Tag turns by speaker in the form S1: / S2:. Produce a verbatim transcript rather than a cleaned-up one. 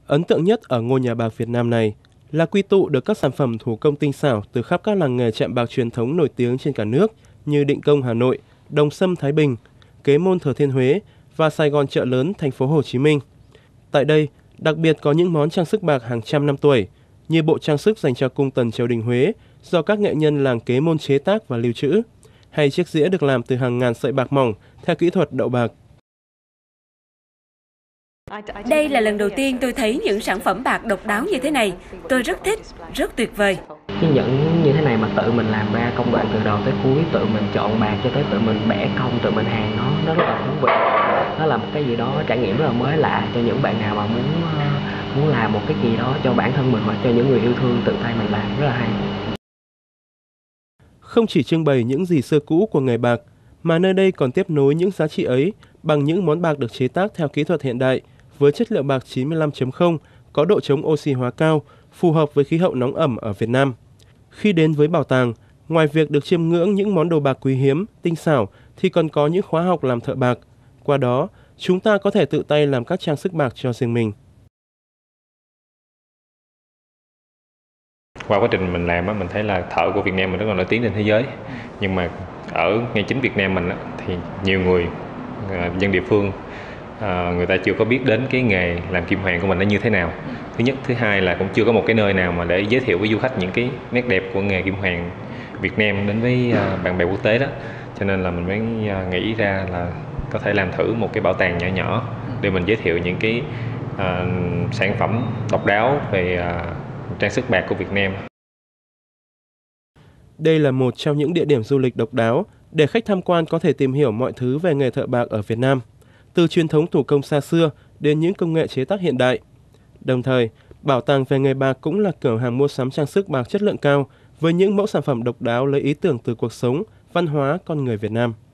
S1: Ấn tượng nhất ở ngôi nhà bạc Việt Nam này là quy tụ được các sản phẩm thủ công tinh xảo từ khắp các làng nghề chạm bạc truyền thống nổi tiếng trên cả nước như Định Công Hà Nội, Đồng Xâm Thái Bình, Kế Môn Thừa Thiên Huế và Sài Gòn Chợ Lớn thành phố Hồ Chí Minh. Tại đây, đặc biệt có những món trang sức bạc hàng trăm năm tuổi như bộ trang sức dành cho cung tần triều đình Huế do các nghệ nhân làng Kế Môn chế tác và lưu trữ, hay chiếc dĩa được làm từ hàng ngàn sợi bạc mỏng theo kỹ thuật đậu bạc.
S2: Đây là lần đầu tiên tôi thấy những sản phẩm bạc độc đáo như thế này. Tôi rất thích, rất tuyệt vời.
S3: Cái nhẫn như thế này mà tự mình làm ra công đoạn từ đầu tới cuối, tự mình chọn bạc cho tới tự mình bẻ cong, tự mình hàn nó, nó rất là thú vị. Nó là một cái gì đó trải nghiệm rất là mới lạ cho những bạn nào mà muốn muốn làm một cái gì đó cho bản thân mình hoặc cho những người yêu thương tự tay mình làm, rất là hay.
S1: Không chỉ trưng bày những gì xưa cũ của nghề bạc, mà nơi đây còn tiếp nối những giá trị ấy bằng những món bạc được chế tác theo kỹ thuật hiện đại với chất liệu bạc chín mươi lăm chấm không có độ chống oxy hóa cao, phù hợp với khí hậu nóng ẩm ở Việt Nam. Khi đến với bảo tàng, ngoài việc được chiêm ngưỡng những món đồ bạc quý hiếm, tinh xảo thì còn có những khóa học làm thợ bạc. Qua đó, chúng ta có thể tự tay làm các trang sức bạc cho riêng mình.
S4: Qua quá trình mình làm, mình thấy là thợ của Việt Nam mình rất là nổi tiếng trên thế giới. Nhưng mà ở ngay chính Việt Nam mình thì nhiều người, dân địa phương, người ta chưa có biết đến cái nghề làm kim hoàn của mình nó như thế nào. Thứ nhất, thứ hai là cũng chưa có một cái nơi nào mà để giới thiệu với du khách những cái nét đẹp của nghề kim hoàn Việt Nam đến với bạn bè quốc tế đó. Cho nên là mình mới nghĩ ra là có thể làm thử một cái bảo tàng nhỏ nhỏ để mình giới thiệu những cái uh, sản phẩm độc đáo về uh, trang sức bạc của Việt Nam.
S1: Đây là một trong những địa điểm du lịch độc đáo để khách tham quan có thể tìm hiểu mọi thứ về nghề thợ bạc ở Việt Nam, từ truyền thống thủ công xa xưa đến những công nghệ chế tác hiện đại. Đồng thời, bảo tàng về nghề bạc cũng là cửa hàng mua sắm trang sức bạc chất lượng cao với những mẫu sản phẩm độc đáo lấy ý tưởng từ cuộc sống, văn hóa con người Việt Nam.